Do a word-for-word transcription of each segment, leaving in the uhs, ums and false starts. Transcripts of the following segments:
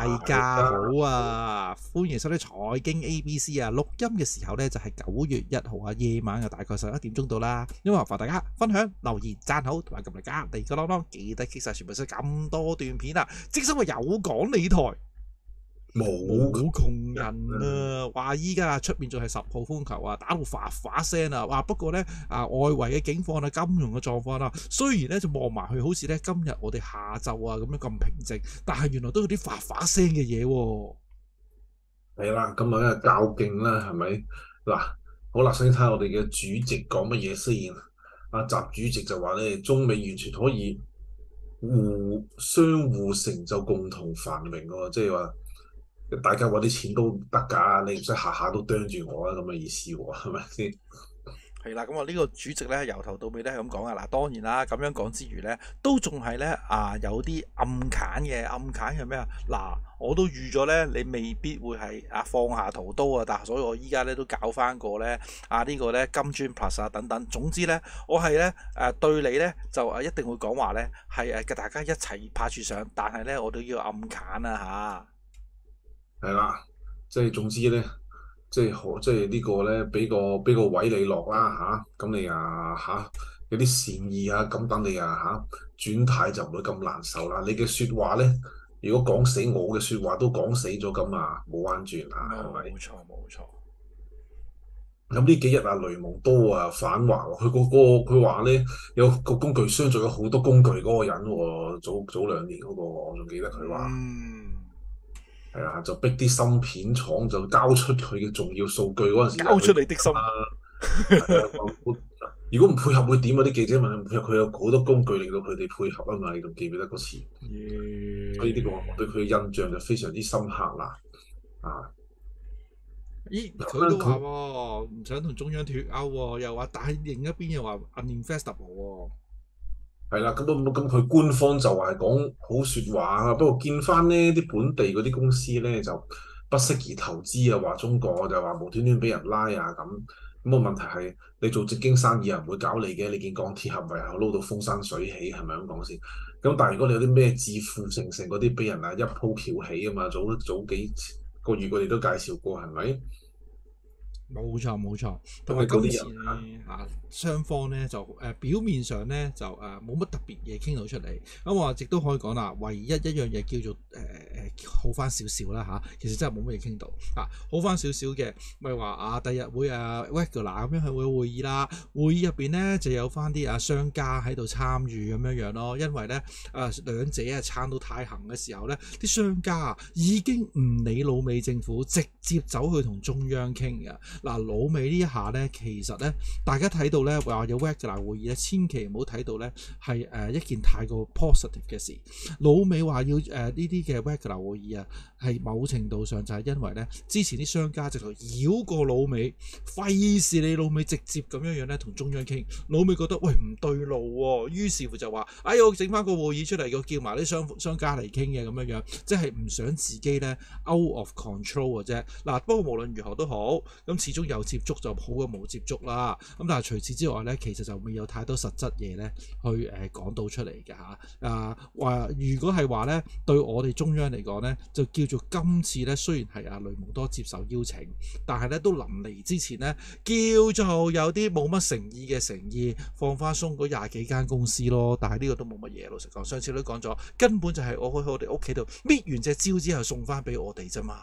大家好啊，歡迎收睇財經 A B C 啊！錄音嘅時候呢，就係九月一號啊，夜晚嘅大概十一點鐘到啦。因為麻煩大家分享、留言、讚好同埋撳嚟加地個啷啷，記得 kick 晒全部出咁多段片啊！正所謂有講你台。冇窮人啊！話依家出面仲係十號風球啊，打到發發聲啊！哇！不過呢，啊，外圍嘅境況啊，金融嘅狀況啊，雖然呢就望埋去好似呢今日我哋下晝啊咁樣咁平靜，但係原來都有啲發發聲嘅嘢喎。 係啦，咁啊，梗係較勁啦，係咪？嗱，好啦，先睇下我哋嘅主席講乜嘢先。阿習主席就話咧，中美完全可以互相互成就，共同繁榮喎，即係話。大家揾啲錢都得㗎，你唔使下下都啄住我啊，咁嘅意思喎，係咪先？ 係啦，咁啊呢個主席咧由頭到尾都係咁講啊！嗱，當然啦，咁樣講之餘咧，都仲係咧啊有啲暗砍嘅，暗砍係咩啊？嗱，我都預咗咧，你未必會係啊放下屠刀啊，但係所以我依家咧都搞翻個咧啊呢個咧金磚 Plus 啊等等，總之咧我係咧誒對你咧就誒一定會講話咧係誒大家一齊拍住上，但係咧我都要暗砍啊嚇。 係啦，即係總之咧，即係可即係呢個咧，俾個俾個位你落啦吓，咁你啊吓有啲善意啊，咁等你啊吓轉態就唔會咁難受啦。你嘅説話咧，如果講死我嘅説話都講死咗咁啊，冇彎轉啊，係咪？ 冇錯冇錯。 咁呢幾日啊，雷蒙多啊反華喎，佢嗰個佢話咧有個工具箱仲有好多工具嗰個人喎，早早兩年嗰個我仲記得佢話。 嗯。 係啊，就逼啲芯片廠就交出佢嘅重要數據嗰陣時就交出去你的心。 啊，係啊，如果唔配合會點啊？啲記者問佢唔配合，佢有好多工具令到佢哋配合啊嘛，你仲記唔記得嗰次？所以呢個我對佢嘅印象就非常之深刻啦。啊， 咦，佢都話咁喎，唔想同中央脱歐喎，又話，但係另一邊又話 uninvestable 喎。 係啦，咁咁咁佢官方就話係講好説話啊，不過見翻呢啲本地嗰啲公司咧就不適宜投資啊，話中國就話無端端俾人拉啊咁。咁個問題係你做正經生意又唔會搞你嘅，你見鋼鐵俠咪撈到風生水起係咪咁講先？咁但係如果你有啲咩致富成成嗰啲俾人啊一鋪翹起啊嘛，早早幾個月我哋都介紹過係咪？ 冇錯冇錯，同埋嗰啲今次人嚇。 啊雙方咧就誒、呃、表面上咧就誒冇乜特別嘢傾到出嚟，咁我亦都可以講啦，唯一一樣嘢叫做誒誒、呃、好翻少少啦嚇，其實真係冇乜嘢傾到啊，好翻少少嘅咪話啊，第日會啊 regular 咁樣去會會議啦，會議入邊咧就有翻啲啊商家喺度參與咁樣樣咯，因為咧啊兩者啊撐到太行嘅時候咧，啲商家啊已經唔理老美政府，直接走去同中央傾嘅。嗱，老美呢一下咧，其實咧，大家睇到咧話有 regular 會議咧，千祈唔好睇到咧係誒一件太過 positive 嘅事。老美話要誒呢啲嘅 regular 會議啊，係某程度上就係因為咧，之前啲商家直頭繞過老美，費事你老美直接咁樣樣咧同中央傾。老美覺得喂唔對路喎、哦，於是乎就話：哎我整翻個會議出嚟，我叫埋啲商商家嚟傾嘅咁樣樣，即係唔想自己咧 out of control 嘅啫。嗱，不過無論如何都好，咁。始終有接觸就好過冇接觸啦，咁但係除此之外咧，其實就未有太多實質嘢咧去誒講到出嚟嘅嚇。啊話如果係話咧，對我哋中央嚟講咧，就叫做今次咧，雖然係阿雷蒙多接受邀請，但係咧都臨嚟之前咧，叫做有啲冇乜誠意嘅誠意，放翻鬆嗰廿幾間公司咯。但係呢個都冇乜嘢，老實講，上次都講咗，根本就係我去我哋屋企度搣完隻蕉之後送翻俾我哋啫嘛。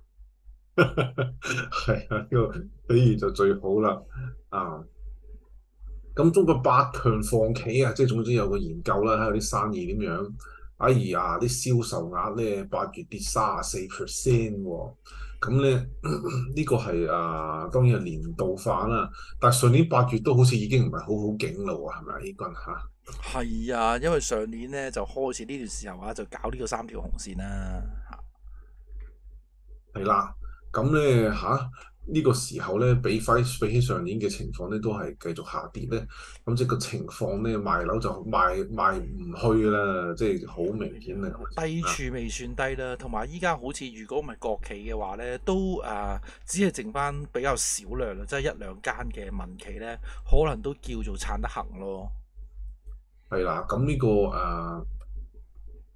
係啊，呢個比喻就最好啦。啊，咁中國百強房企啊，即係總之有個研究啦，睇下啲生意點樣。哎呀，啲銷售額咧八月跌三十四 percent 喎。咁咧呢個係啊，當然係年度化啦。但係上年八月都好似已經唔係好好景啦喎，係咪啊？呢君嚇？ 係啊，因為上年咧就開始呢段時候啊，就搞呢個三條紅線啦。 係啦，咁咧嚇呢個時候咧，比翻比起上年嘅情況咧，都係繼續下跌咧。咁即係個情況咧，賣樓就賣賣唔去啦，即係好明顯啊！ 低處未算低啦，同埋依家好似如果唔係國企嘅話咧，都誒、呃、只係剩翻比較少量啦，即係一兩間嘅民企咧，可能都叫做撐得行咯。 係啦，咁呢、個誒。呃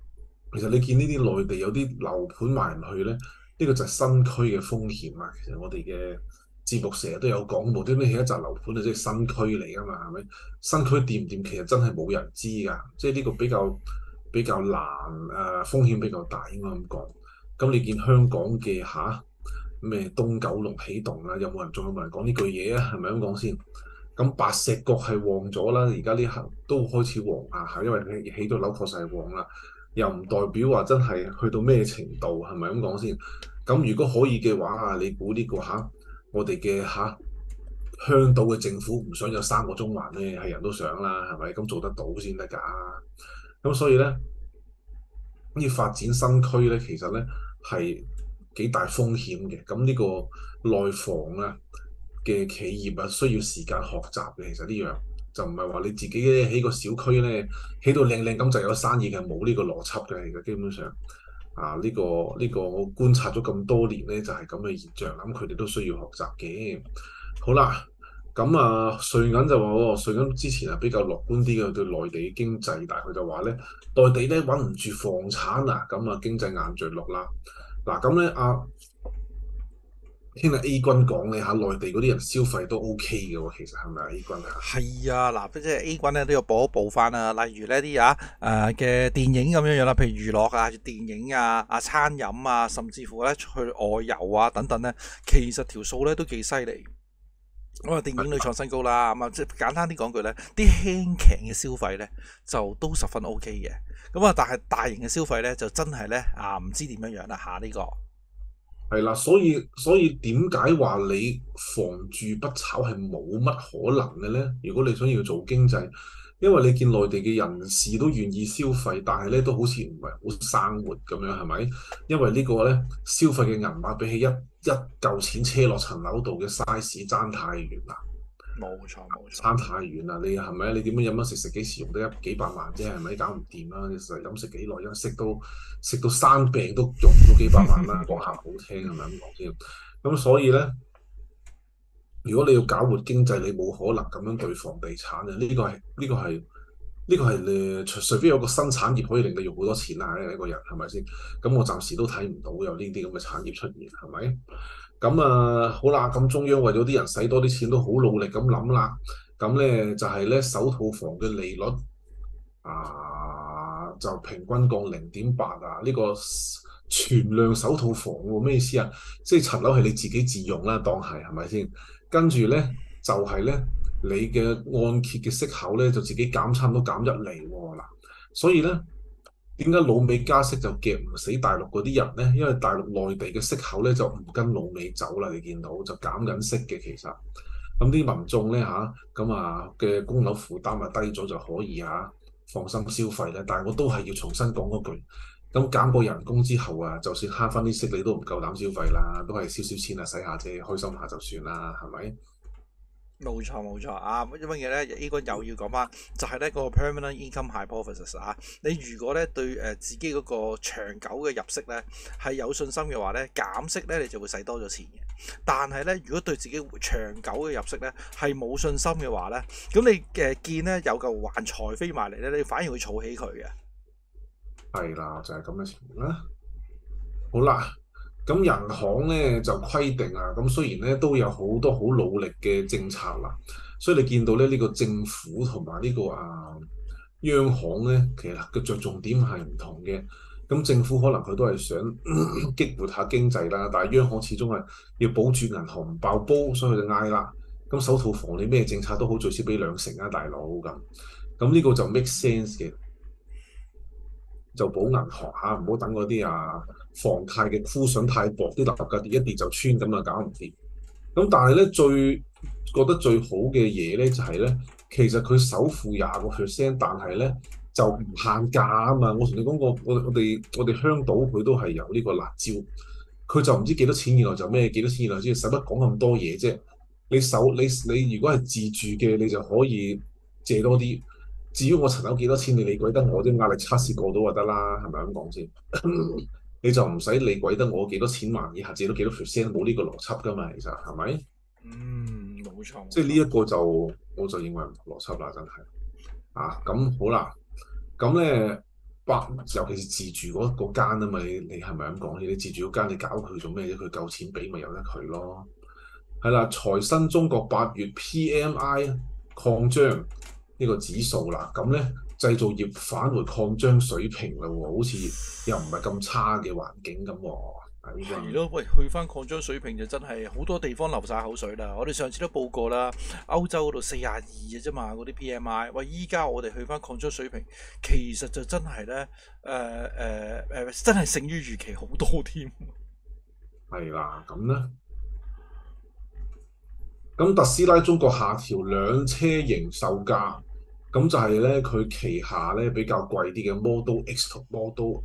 其實你見呢啲內地有啲樓盤賣唔去咧，呢個就係新區嘅風險啊！其實我哋嘅節目成日都有講，無端端起一紮樓盤啊，即係新區嚟噶嘛，係咪？新區掂唔掂，其實真係冇人知㗎，即係呢個比較比較難誒、呃，風險比較大應該咁講。咁你見香港嘅嚇咩東九龍起動啦，有冇人仲有冇人講呢句嘢啊？係咪咁講先？咁白石角係旺咗啦，而家呢刻都開始旺下嚇，因為佢起咗樓確實係旺啦。又唔代表話真係去到咩程度，係咪咁講先？咁如果可以嘅話啊，你估呢個嚇我哋嘅嚇香島嘅政府唔想有三個中環咧，係人都想啦，係咪？咁做得到先得㗎。咁所以咧，要發展新區咧，其實咧係幾大風險嘅。咁呢個內房啊嘅企業啊，需要時間學習嘅。其實呢樣就唔係話你自己咧起個小區咧起到靚靚咁就有生意嘅，冇呢個邏輯嘅。其實基本上啊，呢個呢個我觀察咗咁多年咧，就係咁嘅現象。咁佢哋都需要學習嘅。好啦。咁啊，瑞銀就話喎，瑞銀之前啊比較樂觀啲嘅對內地經濟，但係佢就話咧，內地咧揾唔住房產啊，咁啊經濟硬着陸啦。嗱咁咧，阿聽阿 A 君講咧嚇，內地嗰啲人消費都 OK 嘅喎，其實係咪啊 A 君啊？ 係啊，嗱，即係 A 君咧都要補一補翻啊。例如呢啲啊誒嘅電影咁樣樣啦，譬如娛樂啊、電影啊、啊餐飲啊，甚至乎咧去外遊啊等等咧，其實條數咧都幾犀利。咁啊，電影女創新高啦，咁啊，即係簡單啲講句咧，啲輕騎嘅消費咧就都十分 O K 嘅。咁啊，但係大型嘅消費咧就真係咧啊，唔知點樣樣啦嚇呢個。 係啦，所以所以點解話你房住不炒係冇乜可能嘅咧？如果你想要做經濟，因為你見內地嘅人士都願意消費，但係咧都好似唔係好生活咁樣，係咪？因為個呢個咧消費嘅銀碼比起一一嚿錢車落層樓度嘅 size 爭太遠啦。 冇錯冇錯， 差太遠啦！你係咪？你點樣飲乜食食幾時用得一幾百萬啫？係咪搞唔掂啦？你實飲食幾耐？因食到食到生病都用唔到幾百萬啦，講下好聽係咪咁講先？咁所以咧，如果你要搞活經濟，你冇可能咁樣對房地產嘅。呢個係呢個係呢個係誒，除除非有個新產業可以令你用好多錢啦，一個人係咪先？咁我暫時都睇唔到有呢啲咁嘅產業出現，係咪？咁啊，好啦，咁中央為咗啲人使多啲錢，都好努力咁諗啦。咁咧就係咧，首套房嘅利率啊，就平均降零點八啊。呢個全量首套房喎，咩意思啊？即係層樓係你自己自用啦，當係係咪先？跟住咧就係咧，你嘅按揭嘅息口咧就自己減，差唔多減一厘喎嗱。所以咧。點解老美加息就夾唔死大陸嗰啲人呢？因為大陸內地嘅息口咧就唔跟老美走啦，你見到就減緊息嘅其實。咁啲民眾咧嚇，咁啊嘅供樓負擔啊低咗就可以嚇、啊、放心消費咧。但係我都係要重新講嗰句，咁減過人工之後啊，就算慳翻啲息，你都唔夠膽消費啦，都係少少錢啊，使下啫，開心下就算啦，係咪？ 冇錯冇錯啊！因為嘢咧 A 君又要講翻，就係咧個 permanent income hypothesis 啊。你如果咧對誒自己嗰個長久嘅入息咧係有信心嘅話咧，減息咧你就會使多咗錢嘅。但係咧，如果對自己長久嘅入息咧係冇信心嘅話咧，咁你誒見咧有嚿橫財飛埋嚟咧，你反而會儲起佢嘅。 係啦，就係咁嘅情況啦。好啦。咁人行咧就規定啊，咁雖然咧都有好多好努力嘅政策啦，所以你見到咧呢個政府同埋呢個啊央行咧，其實嘅着重點係唔同嘅。咁政府可能佢都係想激活下經濟啦，但係央行始終係要保住銀行唔爆煲，所以佢就嗌啦。咁首套房你咩政策都好，最少俾兩成啊，大佬咁。咁呢個就 make sense 嘅。就保銀行嚇，唔好等嗰啲啊房貸嘅箍筍太薄，啲樓價跌一跌就穿咁啊，搞唔掂。咁但係咧最覺得最好嘅嘢咧就係、是、咧，其實佢首付廿個 percent，但係咧就唔限價啊嘛。我同你講過，我我哋我哋香島佢都係有呢個辣椒，佢就唔知幾多錢以內就咩，幾多錢以內先，使乜講咁多嘢啫？你手你你如果係自住嘅，你就可以借多啲。至於我層樓幾多錢，你理鬼得我啲壓力測試過到就得啦，係咪咁講先？你就唔使理鬼得我幾多錢萬以下借到幾多 percent，冇呢個邏輯噶嘛，其實係咪？ 嗯，冇錯。 即係呢一個就我就認為唔同邏輯啦，真係啊。咁好啦，咁咧百，尤其是自住嗰嗰間啊嘛，你你係咪咁講？你自住嗰間你搞佢做咩啫？佢夠錢俾咪由得佢咯。係啦，財新中國八月 P M I 擴張呢個指數啦，咁咧製造業返回擴張水平啦喎，好似又唔係咁差嘅環境咁喎。 係咯，喂，去翻擴張水平就真係好多地方流晒口水啦。我哋上次都報過啦，歐洲嗰度四廿二嘅啫嘛，嗰啲 P M I。喂，依家我哋去翻擴張水平，其實就真係咧，誒誒誒，真係勝於預期好多添。 係啦，咁咧，咁特斯拉中國下調兩車型售價，咁就係咧佢旗下咧比較貴啲嘅 Model X 同 Model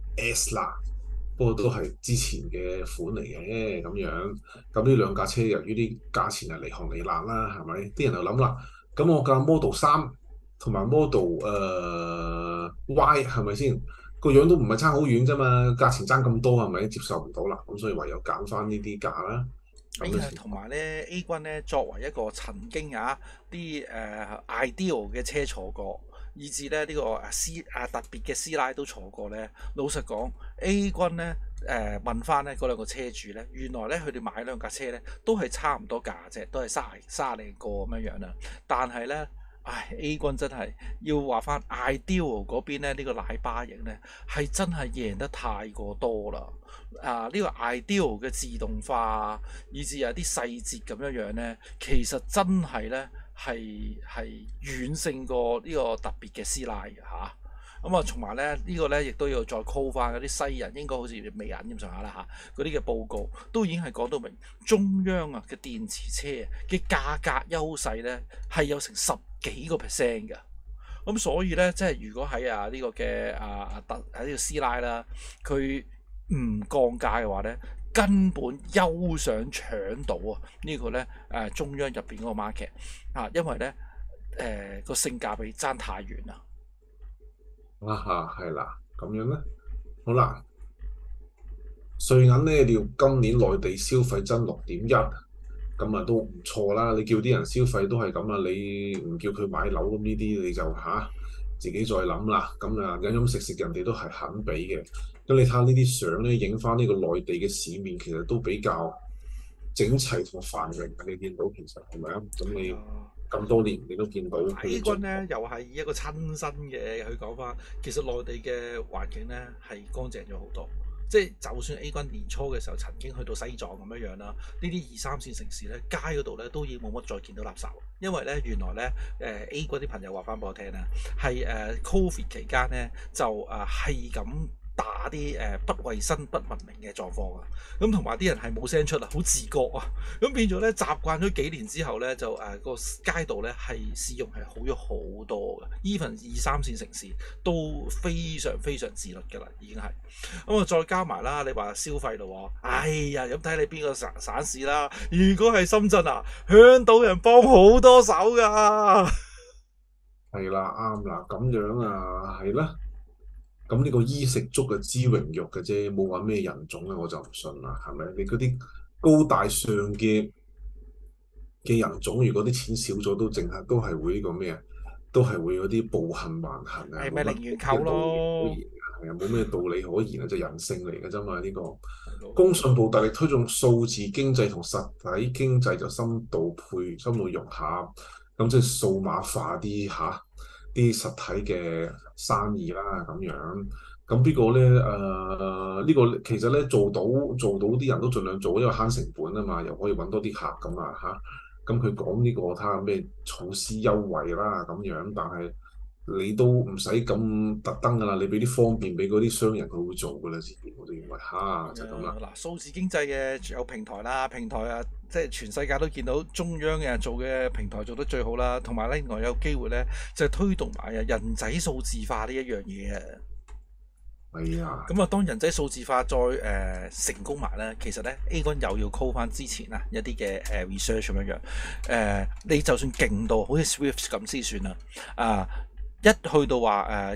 S 啦。不過都係之前嘅款嚟嘅咁樣，咁呢兩架車由於啲價錢係離行離迾啦，係咪？啲人就諗啦，咁我架 Model 三同埋 Model 誒、呃、Y 係咪先個樣都唔係差好遠啫嘛，價錢爭咁多係咪接受唔到啦？咁所以唯有揀翻呢啲價啦。 誒，同埋咧 A 君咧作為一個曾經啊啲誒、呃、ideal 嘅車坐過。以至咧呢個誒師誒特別嘅師奶都坐過咧。老實講 ，A 君咧誒、呃、問翻咧嗰兩個車主咧，原來咧佢哋買兩架車咧都係差唔多價啫，都係卅卅零個咁樣樣啦。但係咧，唉 A 君真係要話翻 Ideal 嗰邊咧，呢、呢個奶巴型咧係真係贏得太過多啦。啊，呢、呢個 Ideal 嘅自動化，以至有啲細節咁樣樣咧，其實真係咧。係係遠勝過呢個特別嘅師奶嘅嚇，咁啊，同埋咧呢個咧亦都要再 call 翻嗰啲西人，應該好似美人咁上下啦嚇，嗰啲嘅報告都已經係講到明中央啊嘅電池車嘅價格優勢咧係有成十幾個 percent 嘅，咁所以咧即係如果喺啊呢個嘅啊啊特喺呢個師奶啦，佢唔降價嘅話咧。根本休想搶到啊！呢個咧誒中央入邊嗰個 market 啊，因為咧誒個性價比爭太遠啦。 啊哈，係啦，咁樣咧，好啦，瑞銀咧料今年內地消費增六點一，咁啊都唔錯啦。你叫啲人消費都係咁啊，你唔叫佢買樓咁呢啲你就嚇、啊、自己再諗啦。咁啊飲飲食食人哋都係肯俾嘅。咁你睇下呢啲相咧，影翻呢個內地嘅市面，其實都比較整齊同繁榮。你見到其實係咪啊？咁你咁多年你都見到。 A 君咧又係以一個親身嘅去講翻，其實內地嘅環境咧係乾淨咗好多。即係就算 A 君年初嘅時候曾經去到西藏咁樣樣啦，呢啲二三線城市咧街嗰度咧都已經冇乜再見到垃圾，因為咧原來咧誒 A 君啲朋友話翻俾我聽啦，係誒 Covid 期間咧就誒係咁。打啲誒不衞生、不文明嘅狀況啊，咁同埋啲人係冇聲出啊，好自覺啊，咁變咗咧習慣咗幾年之後咧，就誒個、呃、街道咧係使用係好咗好多嘅，even 二三線城市都非常非常自律嘅啦，已經係咁啊，再加埋啦，你話消費咯，哎呀，咁睇你邊個省省市啦，如果係深圳啊，向島人幫好多手㗎， 係啦，啱啦，咁樣啊，係啦。咁呢個衣食足嘅知榮辱嘅啫，冇話咩人種咧，我就唔信啦，係咪？你嗰啲高大上嘅嘅人種，如果啲錢少咗，都淨係都係會呢個咩啊？都係會有啲暴行橫行啊！ 係咪零元購咯？ 係啊，冇咩道理可言啊，就人性嚟嘅啫嘛。呢個工信部大力推動數字經濟同實體經濟就深度配深度融合，咁即係數碼化啲嚇。啲實體嘅生意啦，咁樣咁呢個咧誒呢、呃呢個其實咧做到做到啲人都盡量做，因為慳成本啊嘛，又可以揾多啲客咁啊嚇。咁佢講呢個睇下咩措施優惠啦咁樣，但係你都唔使咁特登噶啦，你俾啲方便俾嗰啲商人，佢會做噶啦，自然我哋認為嚇就係咁啦。 嗱，數字經濟嘅有平台啦，平台啊，即係全世界都見到中央嘅人做嘅平台做得最好啦，同埋咧，另外有機會咧就係推動埋啊人仔數字化呢一樣嘢啊。 係啊。 咁啊，當人仔數字化再誒、呃、成功埋咧，其實咧 A 君又要 call 翻之前啊一啲嘅誒 research 咁樣樣，誒、呃、你就算勁到好似 Swift 咁先算啦，啊、呃、一去到話誒。呃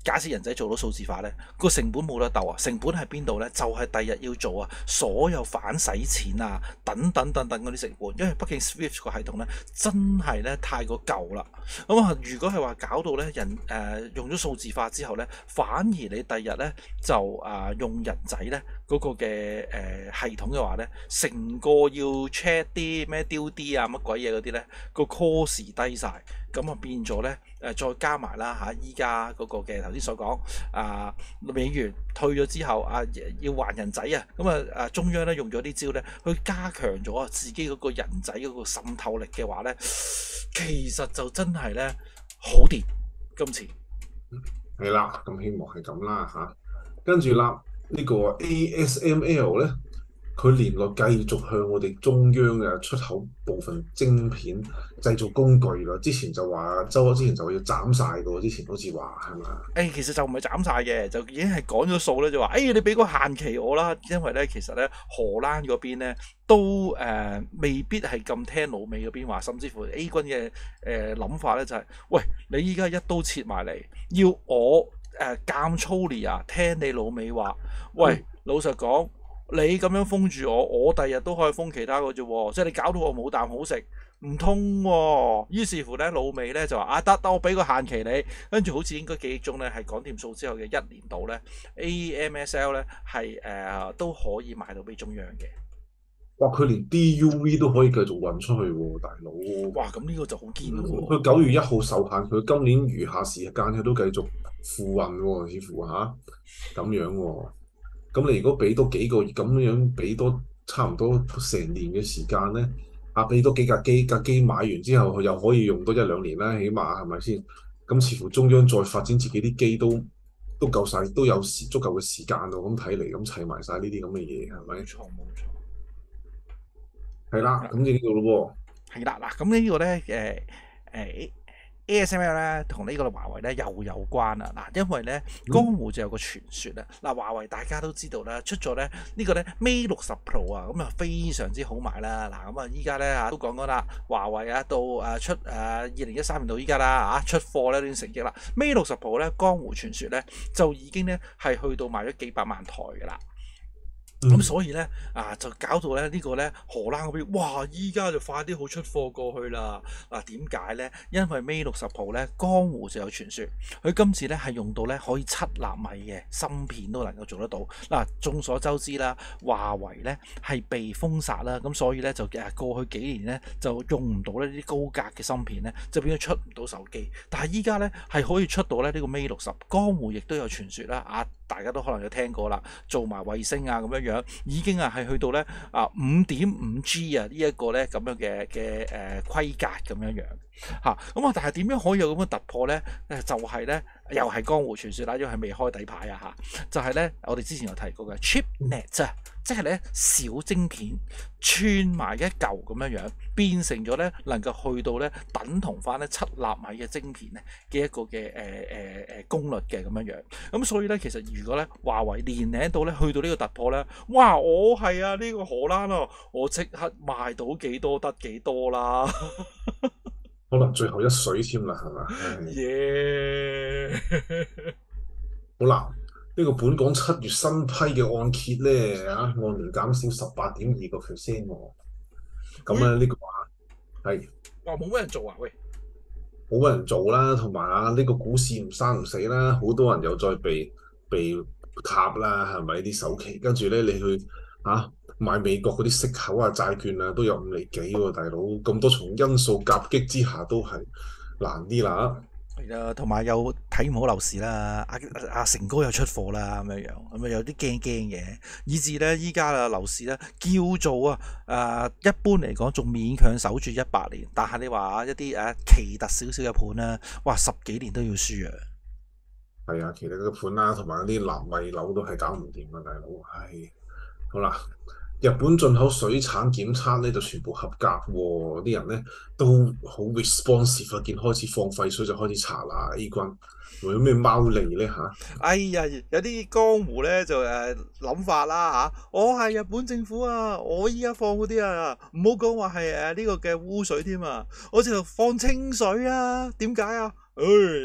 假設人仔做到數字化咧，個成本冇得鬥啊！成本喺邊度咧？就係第日要做啊，所有反洗錢啊，等等等等嗰啲成本，因為畢竟 Swift 個系統咧真係咧太過舊啦。咁啊，如果係話搞到咧人誒、呃、用咗數字化之後咧，反而你第日咧就啊、呃、用人仔咧嗰個嘅誒、呃、系統嘅話咧，成個要 check 啲咩丟啲啊乜鬼嘢嗰啲咧，個 cost 低晒。咁啊變咗咧，誒再加埋啦嚇，依家嗰個嘅頭先所講啊，美元退咗之後啊，要還人仔啊，咁啊啊中央咧用咗啲招咧，去加強咗啊自己嗰個人仔嗰個滲透力嘅話咧，其實就真係咧好掂今次。 係啦，咁希望係咁啦嚇。跟住啦，呢個 A S M L 咧。佢連絡繼續向我哋中央嘅出口部分晶片製造工具啦。之前就話周之前就要斬晒嘅，之前好似話係嘛？誒、 哎，其實就唔係斬晒嘅，就已經係講咗數咧，就話誒、哎，你俾個限期我啦，因為咧其實咧荷蘭嗰邊咧都誒、呃、未必係咁聽老美嗰邊話，甚至乎 A 軍嘅誒諗法咧就係、是，喂，你依家一刀切埋嚟，要我誒監粗嚟啊，聽你老美話，喂，嗯、老實講。你咁樣封住我，我第日都可以封其他嘅啫，即係你搞到我冇啖好食，唔通喎。於是乎咧，老美咧就話啊，得得，我俾個限期你，跟住好似應該記憶中咧係講掂數之後嘅一年度咧 ，A M S L 咧係誒都可以賣到俾中央嘅。 哇！佢連 D U V 都可以繼續運出去喎，大佬。 哇！咁呢個就好堅喎。 佢九月一號受限，佢今年餘下時間佢都繼續付運喎，似乎嚇咁樣喎。咁你如果俾多幾個月咁樣，俾多差唔多成年嘅時間咧，啊俾多幾架機，架機買完之後，佢又可以用多一兩年啦，起碼係咪先？咁似乎中央再發展自己啲機都都夠晒，都有時足夠嘅時間咯。咁睇嚟，咁砌埋晒呢啲咁嘅嘢，係咪？ 冇錯，冇錯。 係啦，咁就呢個咯喎。係啦，嗱，咁呢個咧，誒誒。A S M L 咧同呢個華為咧又有關啊！嗱，因為咧江湖就有個傳說啊，嗱，華為大家都知道啦，出咗咧呢個咧 Mate 六十 Pro 啊，咁啊非常之好賣啦！嗱，咁啊依家咧啊都講講啦，華為啊到誒出誒二零一三年到依家啦啊出貨咧呢啲成績啦 ，Mate 六十 Pro 咧江湖傳說咧就已經咧係去到賣咗幾百萬台噶啦。咁、嗯、所以咧啊，就搞到咧呢個咧荷蘭嗰邊，哇！依家就快啲好出貨過去啦。嗱、啊，點解咧？因為 Mate 六十 Pro 咧，江湖就有傳說，佢今次咧係用到咧可以七納米嘅芯片都能夠做得到。嗱、啊，眾所周知啦，華為咧係被封殺啦，咁所以咧就誒過去幾年咧就用唔到呢啲高格嘅芯片咧，就變咗出唔到手機。但係依家咧係可以出到咧呢個 Mate 六十，江湖亦都有傳說啦。啊，大家都可能有聽過啦，做埋衛星啊咁樣樣。已經啊係去到咧啊五點五 G 啊呢一個咧咁樣嘅嘅誒規格咁樣樣嚇，咁啊但係點樣可以有咁嘅突破咧？誒就係、是、咧又係江湖傳說啦，因為係未開底牌啊嚇，就係、是、咧我哋之前有提過嘅 ChipNet 啊，即係咧小晶片串埋一嚿咁樣樣，變成咗咧能夠去到咧等同翻咧七納米嘅晶片咧嘅一個嘅誒誒誒功率嘅咁樣樣。咁所以咧其實如果咧華為連領到咧去到呢個突破咧，哇！我係啊呢、這個荷蘭啊，我即刻賣到幾多得幾多啦。 可能最後一水添啦，係咪？耶！ Yeah. 好啦，呢、這個本港七月新批嘅按揭咧，啊，按年減少十八點二個 percent 喎。咁啊，呢個話係哇，冇乜人做啊？喂， 冇乜人做啦，同埋啊，呢個股市唔生唔死啦，好多人又再被被塔啦，係咪啲首期？跟住咧，你去啊買美國嗰啲息口啊、債券啊，都有五厘幾喎，大佬咁多重因素夾擊之下，都係難啲啦。 係啦，同埋又睇唔好樓市啦，阿阿成哥又出貨啦，咁樣樣，咁啊有啲驚驚嘅，以至咧依家啊樓市咧叫做啊誒、呃、一般嚟講仲勉強守住一百年，但係你話一啲誒奇特少少嘅盤咧，哇十幾年都要輸啊！ 係啊，奇特嘅盤啦，同埋嗰啲納米樓都係搞唔掂啊，大佬係好啦。日本進口水產檢測咧就全部合格喎，啲人咧都好 responsive 啊，見開始放廢水就開始查啦。A 軍會有咩貓膩咧嚇？ 哎呀，有啲江湖咧就誒諗法啦嚇，我係日本政府啊，我依家放嗰啲啊，唔好講話係誒呢個嘅污水添啊，我直頭放清水啊，點解啊？誒、哎、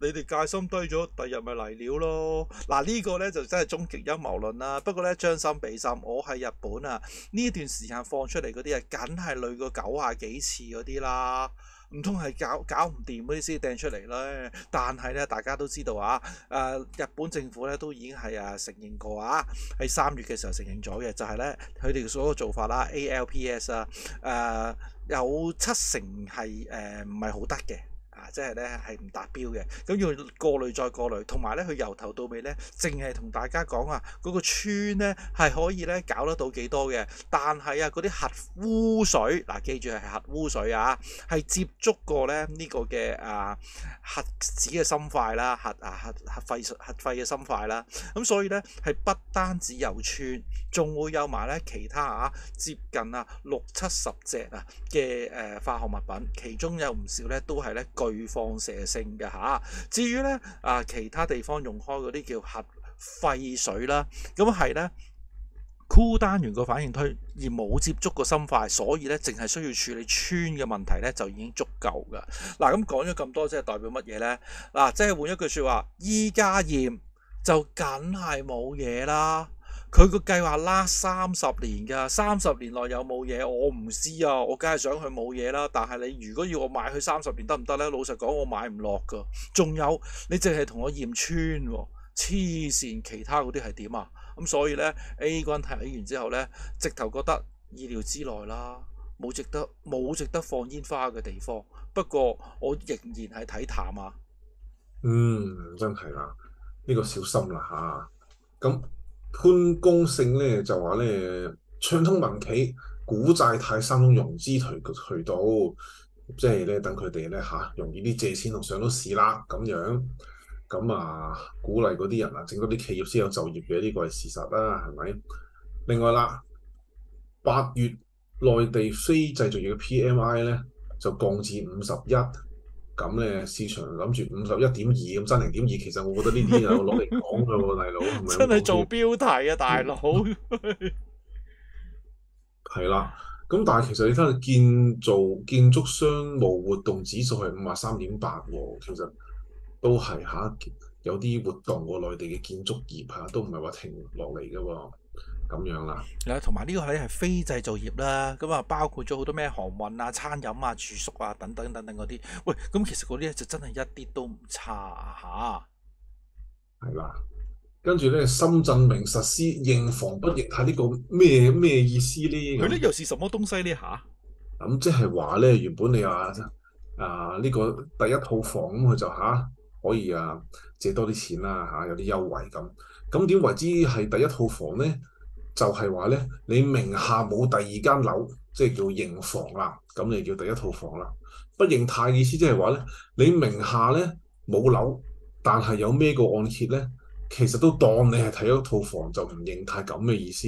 你哋戒心低咗，第日咪嚟料咯。嗱呢個咧就真係終極陰謀論啦。不過咧將心比心，我喺日本啊，呢段時間放出嚟嗰啲啊，梗係累過九廿幾次嗰啲啦。唔通係搞搞唔掂嗰啲先掟出嚟咧？但係咧，大家都知道啊，誒、呃、日本政府咧都已經係啊承認過啊，喺三月嘅時候承認咗嘅，就係咧佢哋所有做法啦，A L P S 啊，誒、呃、有七成係誒唔係好得嘅。啊，即係咧係唔達標嘅，咁要過濾再過濾，同埋咧佢由頭到尾咧，淨係同大家講啊，嗰、嗰個村咧係可以咧搞得到幾多嘅，但係啊嗰啲核污水，嗱、啊、記住係核污水啊，係接觸過咧呢、呢個嘅啊核子嘅心塊啦，核啊核核肺核肺嘅心塊啦，咁所以咧係不單止有村，仲會有埋咧其他啊接近啊六七十隻啊嘅誒化學物品，其中有唔少咧都係咧具放射性嘅嚇。至於咧啊其他地方用開嗰啲叫核廢水啦，咁係咧箍單元個反應推而冇接觸過心塊，所以咧淨係需要處理村嘅問題咧就已經足夠噶。嗱咁講咗咁多，即係代表乜嘢咧？嗱，即係換一句説話，依家驗就梗係冇嘢啦。佢個計劃拉三十年㗎，三十年內有冇嘢我唔知啊，我梗係想佢冇嘢啦。但係你如果要我買佢三十年得唔得呢？老實講，我買唔落㗎。仲有你淨係同我驗村喎，黐線，其他嗰啲係點啊？咁所以呢 A 君睇完之後呢，直頭覺得意料之內啦，冇值得冇值得放煙花嘅地方。不過我仍然係睇淡啊。 嗯，真係啦，呢、這個小心啦嚇。咁、啊、潘功勝咧就話咧，暢通民企股債貸三種融資渠渠道，即係咧等佢哋咧嚇容易啲借錢同上到市啦咁樣。咁啊，鼓勵嗰啲人啊，整多啲企業先有就業嘅，呢、這個係事實啦，係咪？另外啦，八月內地非製造業嘅 P M I 咧就降至五十一，咁咧市場諗住五十一點二咁，真零點二，其實我覺得呢啲有攞嚟講㗎喎，大佬係咪？ 真係做標題啊，大佬。 係啦，咁但係其實你睇下建造建築商務活動指數係五十三點八喎，其實都係嚇有啲活動喎，內地嘅建築業嚇都唔係話停落嚟嘅喎。咁樣啦， 同埋呢個係係非製造業啦，咁啊包括咗好多咩航運啊、餐飲啊、住宿啊等等等等嗰啲。喂，咁其實嗰啲咧就真係一啲都唔差啊嚇。係啦，跟住咧，深圳明實施認房不認貸呢個咩咩意思咧？ 佢呢又是什麼東西呢？吓、 嗯，咁即係話咧，原本你話啊呢、這個第一套房咁，佢就嚇、啊、可以啊借多啲錢啦嚇、啊，有啲優惠咁。咁點為之係第一套房咧？就係話咧，你名下冇第二間樓，即係叫認房啦，咁你叫第一套房啦。不認貸意思即係話咧，你名下咧冇樓，但係有孭個按揭咧，其實都當你係睇咗套房就唔認貸咁嘅意思。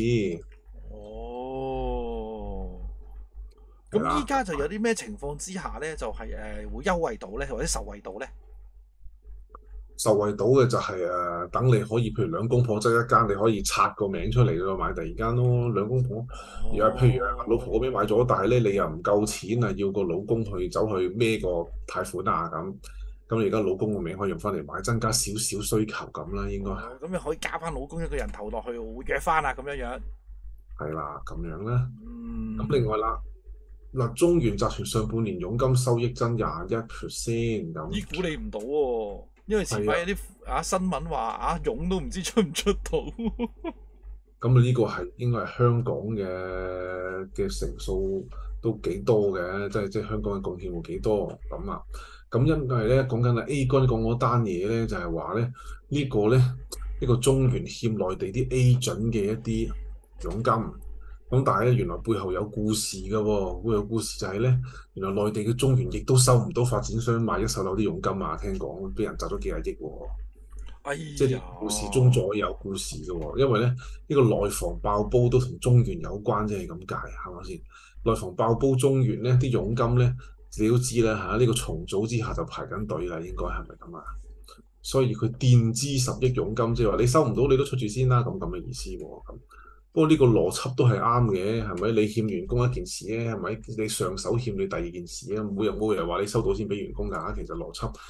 哦，咁依家就有啲咩情況之下咧，就係、是、誒、呃、會優惠到咧，或者受惠到咧？ 受惠到嘅就係、是、誒、呃，等你可以，譬如兩公婆執一間，你可以拆個名出嚟咯，買第二間咯。兩公婆，而家、哦、譬如老婆嗰邊買咗，但係咧你又唔夠錢啊，要個老公去走去孭個貸款啊咁。咁你而家老公個名可以用翻嚟買，增加少少需求咁啦，應該係。 咁又、哦、可以加翻老公一個人頭落去，活躍翻啊咁樣樣。係啦，咁樣啦。 嗯。 咁另外啦，嗱，中原集團上半年佣金收益增廿一 percent 咁。 依估你唔到喎。因為前排有啲啊新聞話啊傭都唔知出唔出到， 咁啊呢個係應該係香港嘅嘅成數都幾多嘅，即係即係香港嘅貢獻會幾多咁啊？咁因為咧講緊啊 A 君講嗰單嘢咧，就係話咧呢個咧呢個中原欠內地啲 A 準嘅一啲佣金。咁但係咧，原來背後有故事嘅喎、哦，背後有故事就係咧，原來內地嘅中原亦都收唔到發展商賣一手樓啲佣金啊！聽講俾人賺咗幾廿億喎、哦， 哎、呀即係故事中再有故事嘅喎、哦。因為咧，呢、呢個內房爆煲都同中原有關，即係咁解，係咪先？內房爆煲中原咧，啲佣金咧，你都知啦嚇，呢、啊呢個重組之下就排緊隊啦，應該係咪咁啊？所以佢墊資十億佣金，即係話你收唔到，你都出住先啦，咁咁嘅意思喎、哦，咁。不過呢個邏輯都係啱嘅，係咪？你欠員工一件事咧，係咪？你上手欠你第二件事啊，冇人冇人話你收到先俾員工㗎。其實邏輯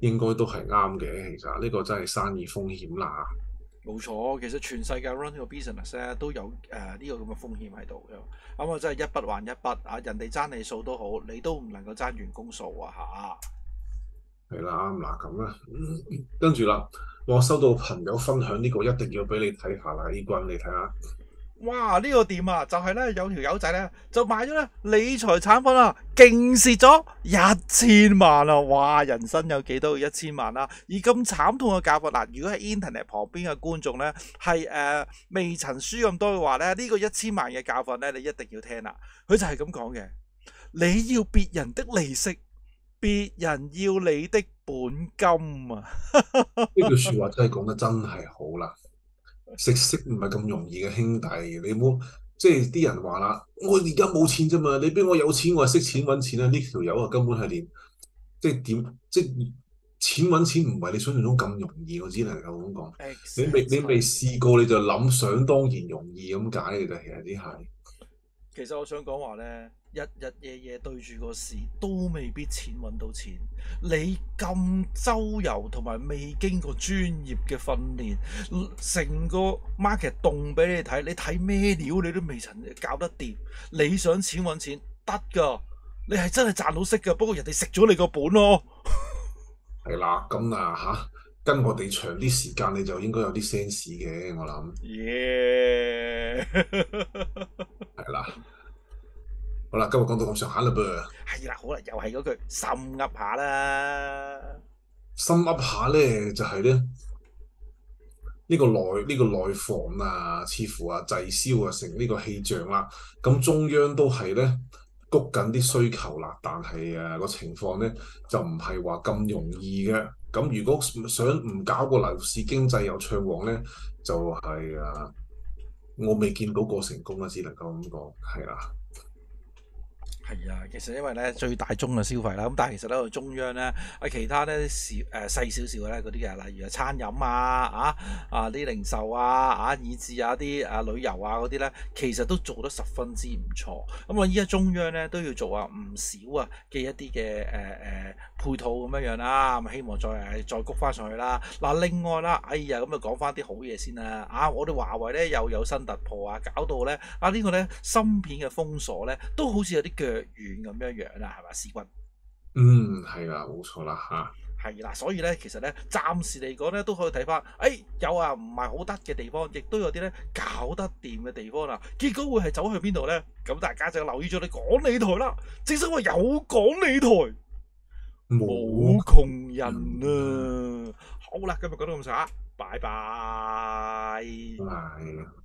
應該都係啱嘅。其實呢個真係生意風險啦。 冇錯，其實全世界 run 個 business 咧都有誒呢、呃這個咁嘅風險喺度嘅。咁、嗯、啊，真係一筆還一筆啊！人哋爭你數都好，你都唔能夠爭員工數啊嚇。 係啦，啱嗱咁啦，跟住啦，我收到朋友分享呢個，一定要俾你睇下啦，呢個你睇下。 哇！呢、這個店啊，就係、是、咧有條友仔咧就買咗咧理財產品啊，勁蝕咗一千萬啊！哇！人生有幾多個一千萬啊？而咁慘痛嘅教訓嗱，如果喺 Internet 旁邊嘅觀眾咧係誒未曾輸咁多嘅話咧，呢、這個一千萬嘅教訓咧，你一定要聽啦。佢就係咁講嘅：你要別人的利息，別人要你的本金啊！ 呢句説話真係講得真係好啦。食息唔係咁容易嘅兄弟，你唔好即係啲人話啦，我而家冇錢啫嘛，你俾我有錢，我係識錢揾錢啦。呢條友啊，根本係連即係點即係錢揾錢唔係你想象中咁容易，我只能夠咁講。你未你未試過你就諗想當然容易咁解嘅啫，其實啲係。 其實我想講話呢，日日夜夜對住個市都未必錢揾到錢。你咁周遊同埋未經過專業嘅訓練，成個 market 動俾你睇，你睇咩料你都未曾搞得掂。你想錢揾錢得㗎，你係真係賺到息㗎，不過人哋食咗你個本咯。 係啦，咁啊嚇，跟我哋長啲時間，你就應該有啲 sense 嘅，我諗。 耶！ 係啦，好啦，今日講到咁上下啦噃。 係啦，好啦，又係嗰句心噏下啦。 心噏下咧，就係咧呢個內呢個內房啊，似乎啊滯銷啊成呢個氣象啦。咁中央都係咧谷緊啲需求啦，但係啊個情況咧就唔係話咁容易嘅。咁如果想唔搞個樓市經濟又暢旺咧，就係啊我未見到過成功啊，只能夠咁講，係啦。 係啊，其實因為咧最大宗嘅消費啦，咁但係其實咧中央咧啊其他咧少誒細少少咧嗰啲嘅，例如啊餐飲啊啊啊啲零售啊啊以至啊啲啊旅遊啊嗰啲咧，其實都做得十分之唔錯。咁啊依家中央咧都要做啊唔少啊嘅一啲嘅誒誒配套咁樣樣啦，咁希望再誒再谷翻上去啦。嗱另外啦，哎呀咁啊講翻啲好嘢先啦，啊我哋華為咧又有新突破啊，搞到咧啊呢個咧芯片嘅封鎖咧都好似有啲腳軟咁樣樣啦，係嘛，思君？ 嗯，係啦，冇錯啦嚇。 係啦，所以咧，其實咧，暫時嚟講咧，都可以睇翻，誒、哎、有啊，唔係好得嘅地方，亦都有啲咧搞得掂嘅地方啦。結果會係走去邊度咧？咁大家就留意咗你港理台啦。正所謂有港理台，冇窮人啊！好啦，今日講到咁上下，拜拜。 係。